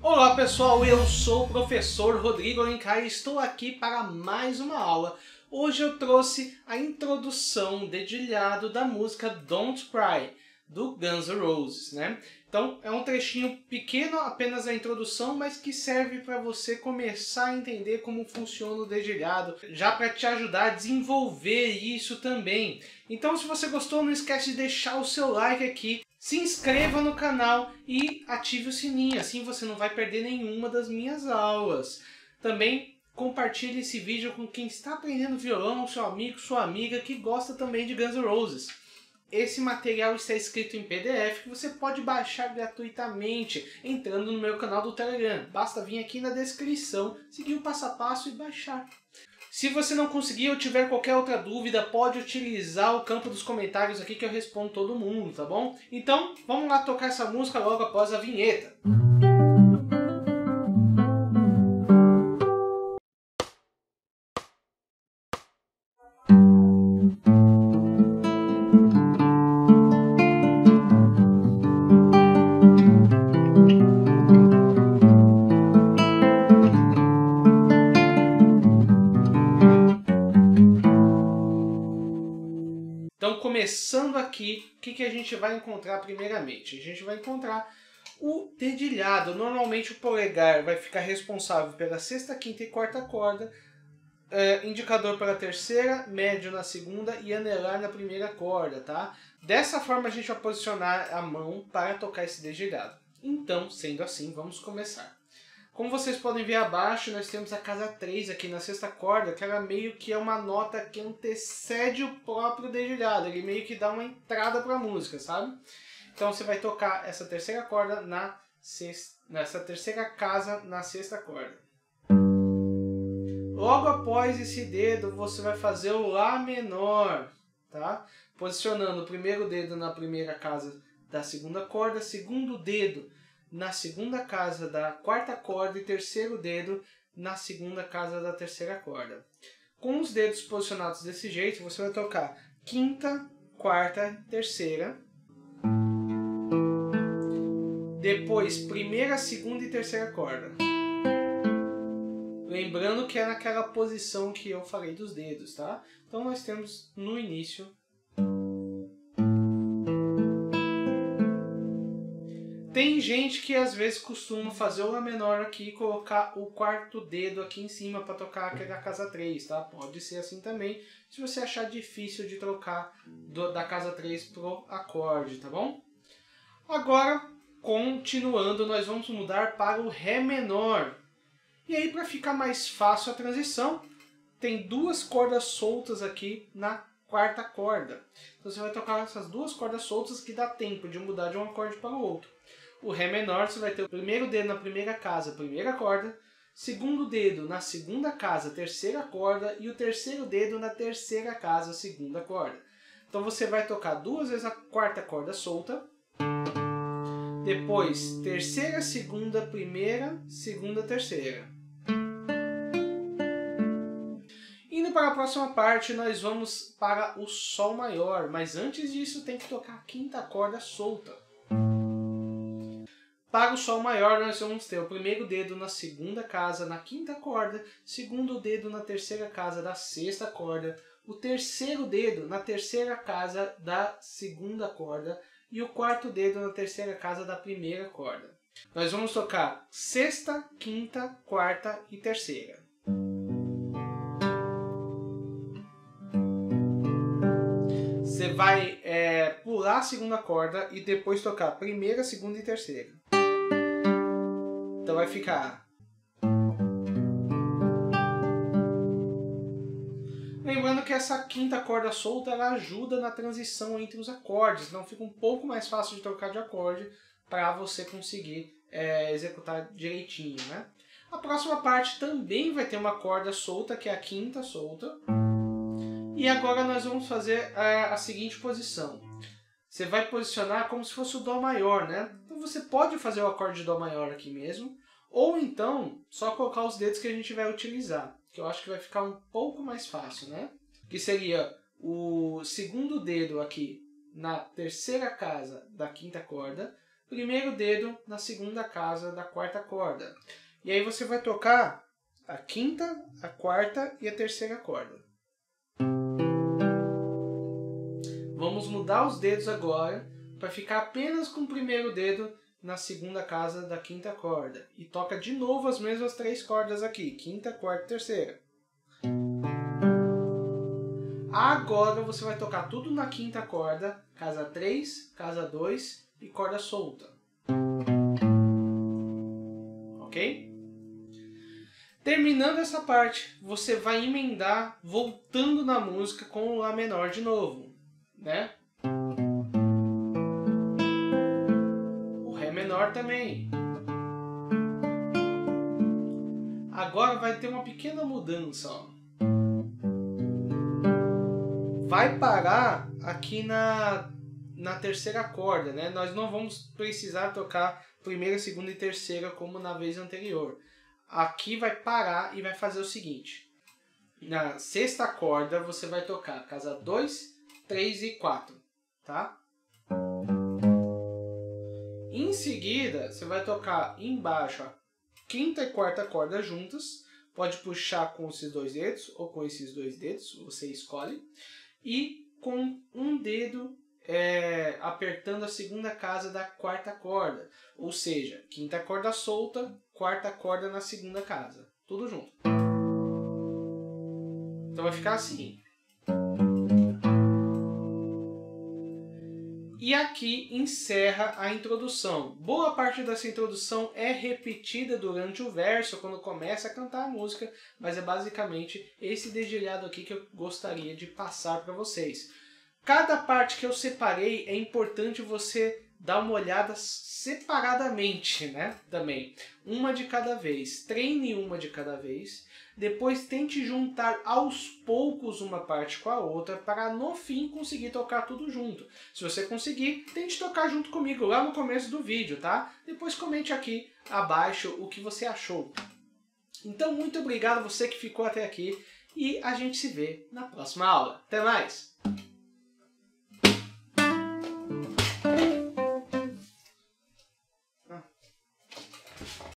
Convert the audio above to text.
Olá pessoal, eu sou o professor Rodrigo Alencar e estou aqui para mais uma aula. Hoje eu trouxe a introdução dedilhado da música Don't Cry, do Guns N' Roses, né? Então é um trechinho pequeno, apenas a introdução, mas que serve para você começar a entender como funciona o dedilhado, já para te ajudar a desenvolver isso também. Então se você gostou, não esquece de deixar o seu like aqui, se inscreva no canal e ative o sininho, assim você não vai perder nenhuma das minhas aulas. Também compartilhe esse vídeo com quem está aprendendo violão, seu amigo, sua amiga que gosta também de Guns N' Roses. Esse material está escrito em PDF que você pode baixar gratuitamente entrando no meu canal do Telegram. Basta vir aqui na descrição, seguir o passo a passo e baixar. Se você não conseguir ou tiver qualquer outra dúvida, pode utilizar o campo dos comentários aqui que eu respondo todo mundo, tá bom? Então, vamos lá tocar essa música logo após a vinheta. Então, começando aqui, o que a gente vai encontrar primeiramente? A gente vai encontrar o dedilhado. Normalmente o polegar vai ficar responsável pela sexta, quinta e quarta corda, indicador pela terceira, médio na segunda e anelar na primeira corda, tá? Dessa forma a gente vai posicionar a mão para tocar esse dedilhado. Então, sendo assim, vamos começar. Como vocês podem ver abaixo, nós temos a casa 3 aqui na sexta corda, que ela meio que é uma nota que antecede o próprio dedilhado, ele meio que dá uma entrada para a música, sabe? Então você vai tocar essa terceira corda nessa terceira casa na sexta corda. Logo após esse dedo, você vai fazer o Lá menor, tá? Posicionando o primeiro dedo na primeira casa da segunda corda, segundo dedo na segunda casa da quarta corda e terceiro dedo na segunda casa da terceira corda. Com os dedos posicionados desse jeito, você vai tocar quinta, quarta, terceira. Depois, primeira, segunda e terceira corda. Lembrando que é naquela posição que eu falei dos dedos, tá? Então nós temos no início. Tem gente que às vezes costuma fazer o Lá menor aqui e colocar o quarto dedo aqui em cima para tocar aquela casa 3, tá? Pode ser assim também, se você achar difícil de trocar da casa 3 pro acorde, tá bom? Agora, continuando, nós vamos mudar para o Ré menor. E aí, para ficar mais fácil a transição, tem duas cordas soltas aqui na quarta corda. Então você vai tocar essas duas cordas soltas que dá tempo de mudar de um acorde para o outro. O Ré menor, você vai ter o primeiro dedo na primeira casa, primeira corda, segundo dedo na segunda casa, terceira corda, e o terceiro dedo na terceira casa, segunda corda. Então você vai tocar duas vezes a quarta corda solta, depois terceira, segunda, primeira, segunda, terceira. Indo para a próxima parte, nós vamos para o Sol maior, mas antes disso tem que tocar a quinta corda solta. Para o Sol maior, nós vamos ter o primeiro dedo na segunda casa, na quinta corda, segundo dedo na terceira casa da sexta corda, o terceiro dedo na terceira casa da segunda corda e o quarto dedo na terceira casa da primeira corda. Nós vamos tocar sexta, quinta, quarta e terceira. Você vai pular a segunda corda e depois tocar primeira, segunda e terceira. Então vai ficar. Lembrando que essa quinta corda solta ela ajuda na transição entre os acordes, então fica um pouco mais fácil de trocar de acorde para você conseguir executar direitinho, né? A próxima parte também vai ter uma corda solta, que é a quinta solta. E agora nós vamos fazer a seguinte posição. Você vai posicionar como se fosse o Dó maior, né? Então você pode fazer o acorde de Dó maior aqui mesmo, ou então só colocar os dedos que a gente vai utilizar, que eu acho que vai ficar um pouco mais fácil, né? Que seria o segundo dedo aqui na terceira casa da quinta corda, primeiro dedo na segunda casa da quarta corda. E aí você vai tocar a quinta, a quarta e a terceira corda. Vamos mudar os dedos agora para ficar apenas com o primeiro dedo na segunda casa da quinta corda. E toca de novo as mesmas 3 cordas aqui, quinta, quarta e terceira. Agora você vai tocar tudo na quinta corda, casa 3, casa 2 e corda solta. Ok? Terminando essa parte, você vai emendar voltando na música com o Lá menor de novo, né? O Ré menor também. Agora vai ter uma pequena mudança, ó. Vai parar aqui na terceira corda, né? Nós não vamos precisar tocar primeira, segunda e terceira como na vez anterior. Aqui vai parar e vai fazer o seguinte. Na sexta corda você vai tocar casa 2, 3 e 4, tá? Em seguida, você vai tocar embaixo a quinta e quarta corda juntas. Pode puxar com esses 2 dedos ou com esses 2 dedos, você escolhe. E com um dedo apertando a segunda casa da quarta corda. Ou seja, quinta corda solta, quarta corda na segunda casa. Tudo junto. Então vai ficar assim. E aqui encerra a introdução. Boa parte dessa introdução é repetida durante o verso, quando começa a cantar a música, mas é basicamente esse dedilhado aqui que eu gostaria de passar para vocês. Cada parte que eu separei é importante você dar uma olhada separadamente, né? Também. Uma de cada vez. Treine uma de cada vez. Depois tente juntar aos poucos uma parte com a outra para no fim conseguir tocar tudo junto. Se você conseguir, tente tocar junto comigo lá no começo do vídeo, tá? Depois comente aqui abaixo o que você achou. Então muito obrigado a você que ficou até aqui e a gente se vê na próxima aula. Até mais!